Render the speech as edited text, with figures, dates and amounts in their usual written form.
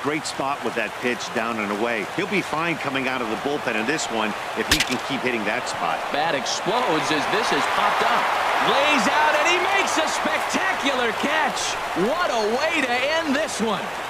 great spot with that pitch down and away. He'll be fine coming out of the bullpen in this one if he can keep hitting that spot. Bat explodes as this is popped up. Lays out and he makes a spectacular catch. What a way to end this one.